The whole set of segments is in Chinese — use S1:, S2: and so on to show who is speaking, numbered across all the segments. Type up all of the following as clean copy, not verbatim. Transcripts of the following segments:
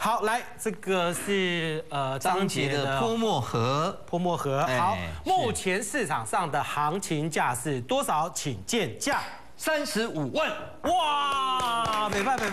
S1: 好，来，这个是张杰的
S2: 泼墨盒。
S1: 泼墨盒。好，目前市场上的行情价是多少？请见价。
S2: 35万。
S1: 哇，美拜。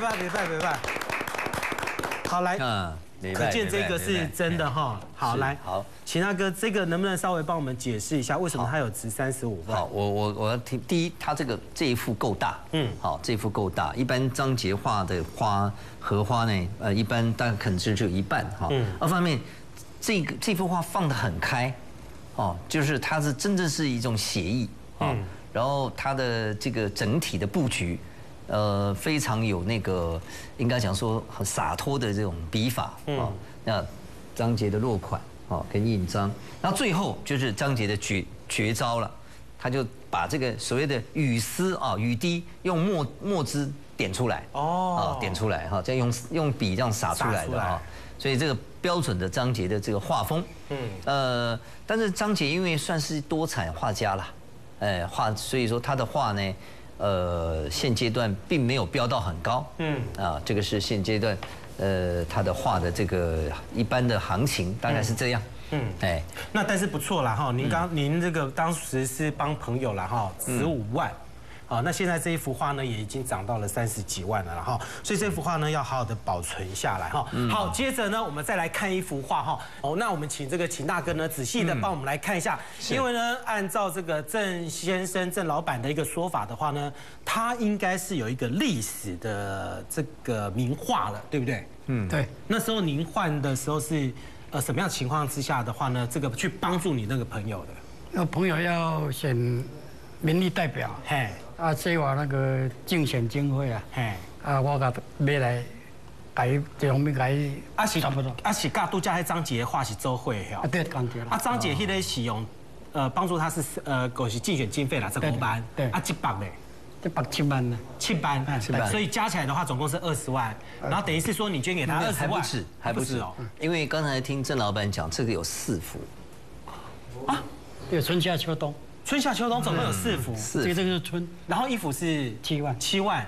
S1: 好，来，可见这个是真的哈。好，来，
S2: 好，
S1: 秦大哥，这个能不能稍微帮我们解释一下，为什么它有值35万？
S2: 好，我要听。第一，它这一幅够大，好，这一幅够大。一般张杰画的荷花呢，一般大概可能只有一半哈。二方面，这幅画放得很开，哦，就是它是真正是一种写意啊。然后它的这个整体的布局，非常有那个应该讲说很洒脱的这种笔法啊。那张杰的落款啊跟印章，然后最后就是张杰的绝招了，他就把这个所谓的雨丝啊雨滴用墨汁点出来点出来哈，再用笔这样洒出来的啊。所以这个标准的张杰的这个画风，但是张杰因为算是多彩画家啦。所以说他的画呢，现阶段并没有飙到很高，这个是现阶段，他的画的这个一般的行情大概是这样，
S1: 那但是不错啦哈，您这个当时是帮朋友啦哈，15万。好，那现在这一幅画呢，也已经涨到了30几万了哈，所以这幅画呢，要好好的保存下来哈。好，接着呢，我们再来看一幅画哈。哦，那我们请这个秦大哥呢，仔细的帮我们来看一下，因为呢，按照这个郑先生、郑老板的一个说法的话呢，他应该是有一个历史的这个名画了，对不对？
S3: 对。
S1: 那时候您换的时候是什么样情况之下的话呢，这个去帮助你那个朋友的？
S3: 那朋友要选民意代表，所以我那个竞选经费我甲买来，这方面差不多。
S1: 是甲拄则迄张杰画是做伙的
S3: 对，讲对了。
S1: 张杰迄个是用帮助他是就是竞选经费啦，15万。
S3: 对。
S1: 100嘞
S3: ？107万呢
S1: ？7万。所以加起来的话，总共是20万。然后等于是说你捐给他20万，
S2: 还不止哦。因为刚才听郑老板讲，这个有4幅。
S3: 有春夏秋冬。
S1: 春夏秋冬总共有4幅，
S3: 这个是春，
S1: 然后一幅是7万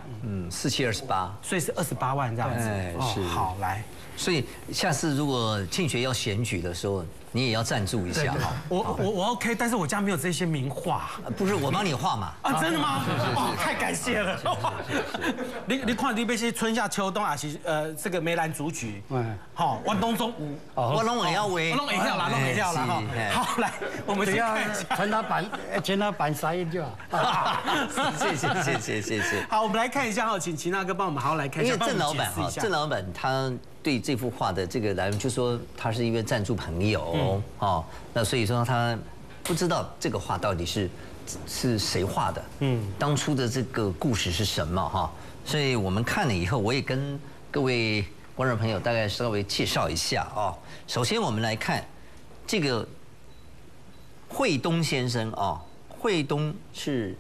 S2: ，4728，
S1: 所以是28万这样子。是好来，
S2: 所以下次如果庆学要选举的时候，你也要赞助一下哈。
S1: 我 OK， 但是我家没有这些名画。
S2: 不是我帮你画嘛？
S1: 真的吗？太感谢了。你看你那些春夏秋冬还是这个梅兰竹菊，好，我拢中有，
S2: 我拢会晓画，
S1: 我拢会晓啦哈。好来，我们
S3: 只要全他版撒印就好。
S2: 谢谢。
S1: 好，我们来看一下哈，请秦大哥帮我们好好来看一下。
S2: 因为郑老板他对这幅画的这个来源，就说他是一位赞助朋友那所以说他不知道这个画到底是谁画的，当初的这个故事是什么哈，所以我们看了以后，我也跟各位观众朋友大概稍微介绍一下啊。首先我们来看这个惠东先生啊，惠东是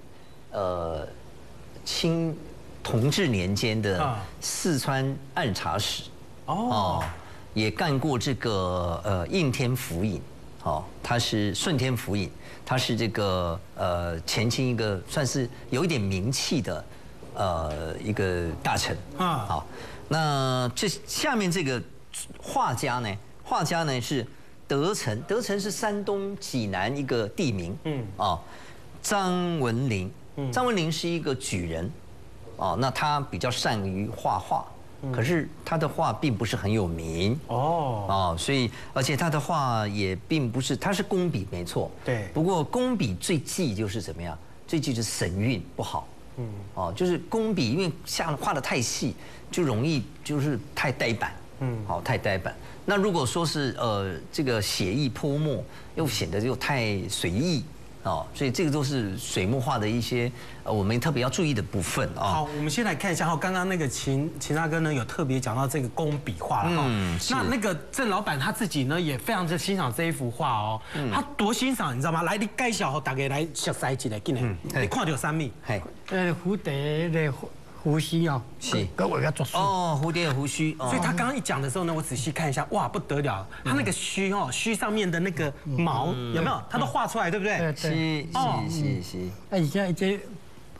S2: 清同治年间的四川按察使也干过这个应天府尹，他是顺天府尹，他是这个前清一个算是有一点名气的一个大臣那这下面这个画家呢是德成是山东济南一个地名，张文麟，张文麟是一个举人，那他比较善于画画。可是他的画并不是很有名所以而且他的画也并不是，他是工笔没错，
S1: 对。
S2: 不过工笔最忌就是怎么样？最忌就是神韵不好，就是工笔因为画得太细，就容易就是太呆板，太呆板。那如果说是这个写意泼墨，又显得又太随意。所以这个都是水墨画的一些我们特别要注意的部分
S1: 好，我们先来看一下刚刚那个秦大哥呢有特别讲到这个工笔画了那个郑老板他自己呢也非常的欣赏这一幅画他多欣赏你知道吗？来，你介绍大家来熟悉一下，进来，你看到什么？
S3: 蝴蝶的胡须
S2: 是，
S3: 跟我要做
S2: 蝴蝶的胡须，
S1: 所以他刚刚一讲的时候呢，我仔细看一下，哇，不得了，他那个须上面的那个毛有没有？他都画出来，对不对？
S2: 是。
S3: 而且这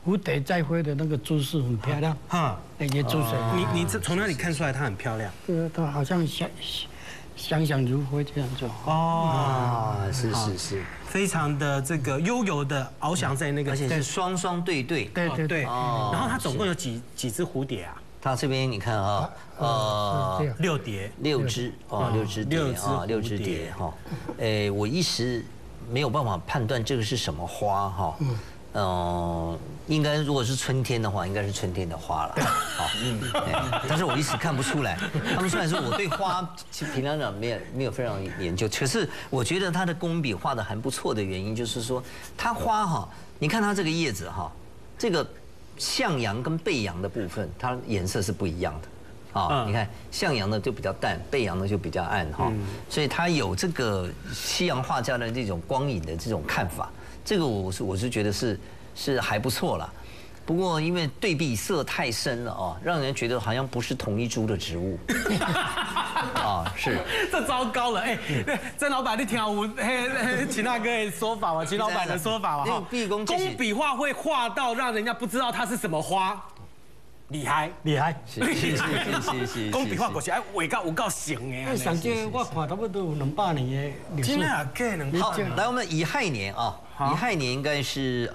S3: 蝴蝶在飞的那个姿势很漂亮，哈，那些姿势。
S1: 你从哪里看出来它很漂亮？
S3: 它好像想想如飞这样做。
S2: 哦，是，
S1: 非常的这个悠游的翱翔在那个，
S2: 而且是双双对。
S3: 对。
S1: 然后它总共有几只蝴蝶啊？
S2: 它这边你看啊
S1: ，6蝶
S2: ，6只，6只蝶哈。我一时没有办法判断这个是什么花哈。应该如果是春天的话，应该是春天的花了。好，但是我一时看不出来。他们虽然说我对花其实平常讲没有非常研究，可是我觉得它的工笔画的还不错的原因，就是说它花哈，你看它这个叶子哈，这个向阳跟背阳的部分，它颜色是不一样的。啊，你看向阳的就比较淡，背阳的就比较暗哈，所以它有这个西洋画家的这种光影的这种看法。这个我是觉得是还不错啦，不过因为对比色太深了啊，让人觉得好像不是同一株的植物。啊，是，
S1: 这糟糕了哎！曾老板，你听我秦大哥的说法吗？秦老板的说法吗？哈，工笔画会画到让人家不知道它是什么花。厉害，
S2: 是。
S1: 工笔画过去，画到有够成的。
S3: 上届我看差不多有200年的历史。
S1: 真的啊，给200。
S2: 好，来我们乙亥年啊，乙亥年应该是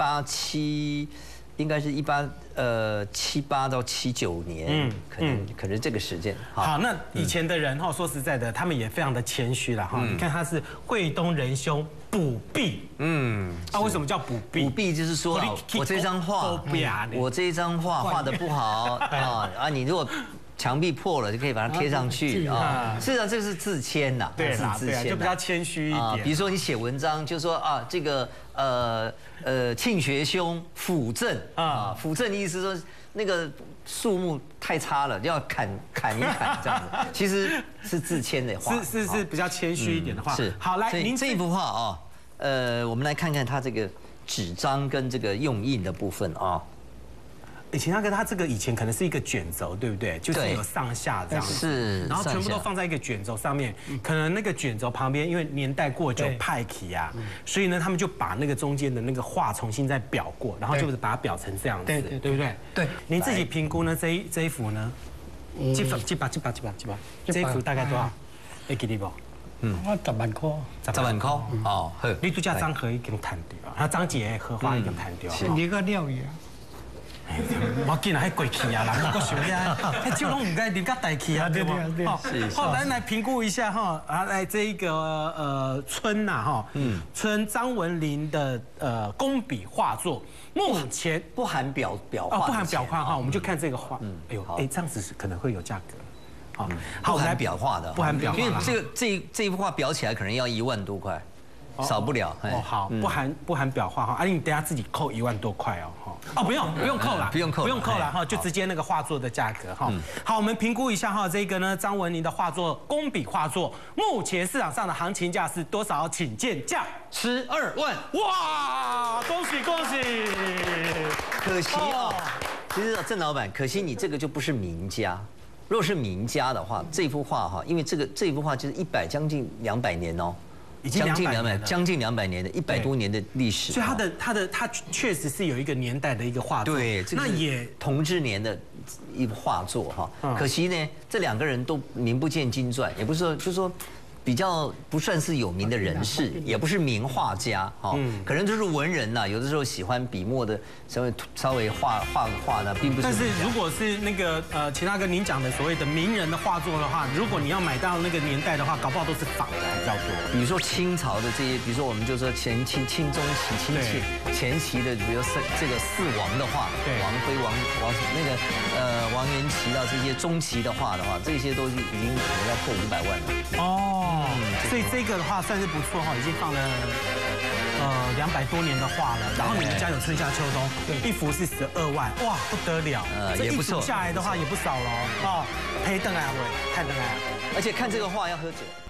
S2: 应该是1878到79年，可能这个时间。
S1: 好，那以前的人哈，说实在的，他们也非常的谦虚了哈。你看他是惠东仁兄补壁，为什么叫补壁？
S2: 补壁就是说，我这张画画得不好你如果墙壁破了，就可以把它贴上去啊。是啊，这是自谦呐，
S1: 对啦，就比较谦虚一点。
S2: 比如说你写文章，就说啊，这个庆学兄辅正啊，辅正意思说那个树木太差了，要砍一砍这样子。其实是自谦的话，
S1: 是比较谦虚一点的话。
S2: 是。
S1: 好，来，您
S2: 这一幅画啊，我们来看看它这个纸张跟这个用印的部分啊。
S1: 秦大哥，他这个以前可能是一个卷轴，对不对？就是有上下这样子，
S2: 是，
S1: 然后全部都放在一个卷轴上面。可能那个卷轴旁边，因为年代过久派起啊，所以呢，他们就把那个中间的那个画重新再裱过，然后就是把它裱成这样子，对不对？对。您自己评估呢？这一幅呢？这一幅大概多少？会记得不？
S3: 我10万块。
S2: 10万块哦，好。
S1: 你拄只张荷已经摊掉，啊，张姐荷花已经摊掉。
S3: 你个料呀？
S1: 我见啊，迄过去啊，人个想遐，迄酒拢唔该啉甲大气啊，对不？好，咱来评估一下哈，来这一个村呐哈，村张文麟的工笔画作，目前
S2: 不含裱画，
S1: 不含裱画哈，我们就看这个画，哎呦，这样子可能会有价格，好，
S2: 不含裱画的，
S1: 不含裱画，
S2: 因为这一幅画裱起来可能要1万多块。少不了
S1: 好，不含裱画哈，你等下自己扣1万多块不用扣啦，
S2: 不用扣
S1: 啦哈，就直接那个画作的价格哈。好，我们评估一下哈，这个呢张文麟的画作工笔画作，目前市场上的行情价是多少？请见价
S2: ，12万。
S1: 哇，恭喜！
S2: 可惜啊，其实郑老板，可惜你这个就不是名家。如果是名家的话，这幅画哈，因为这幅画就是将近200年哦。将近200年的100多年的历史，
S1: 所以它确实是有一个年代的一个画作，
S2: 对，那也同治年的一个画作哈。可惜呢，这2个人都名不见经传，也不是说就是说。比较不算是有名的人士，也不是名画家，可能就是文人呐。有的时候喜欢笔墨的，稍微画呢，并不是。
S1: 但是如果是那个秦大哥您讲的所谓的名人的画作的话，如果你要买到那个年代的话，搞不好都是仿的还比较多。
S2: 比如说清朝的这些，比如说我们就说清中期、前期的，比如这个4王的画，王辉、那个王元祁到这些中期的画的话，这些都已经可能要破500万了。
S1: 所以这个的话算是不错哈，已经放了200多年的画了。然后你们家有春夏秋冬，一幅是12万，哇，不得了！这一幅下来的话也不少了哦，赔等来会，看等来。
S2: 而且看这个画要喝酒。